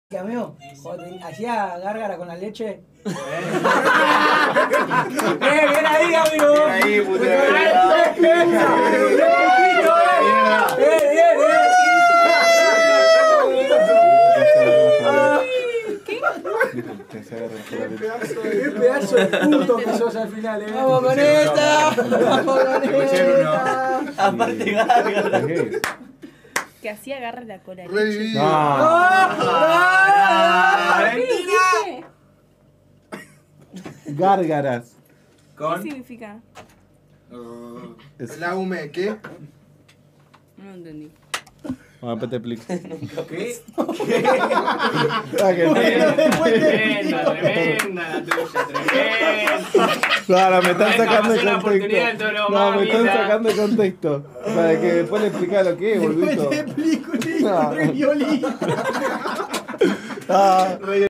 Amigo, hacía gárgara con la leche. Bien ahí, amigo. Bien ahí, puto. Qué pedazo de puto que sos al final, Vamos con esta. Vamos con esta. Aparte, gárgara. Que así agarras la cola. Revivido. ¿Qué? Gárgaras. ¿Qué significa? La hume, ¿qué? No entendí. Bueno, después te explico. ¿Qué? Tremenda la tuya, tremenda. Claro, me están sacando de Pasó la oportunidad contexto. del toro, No, me están mamita. sacando de contexto. Para que después le explicara lo que es, Después boludo. te explico, No. re violín. Ah.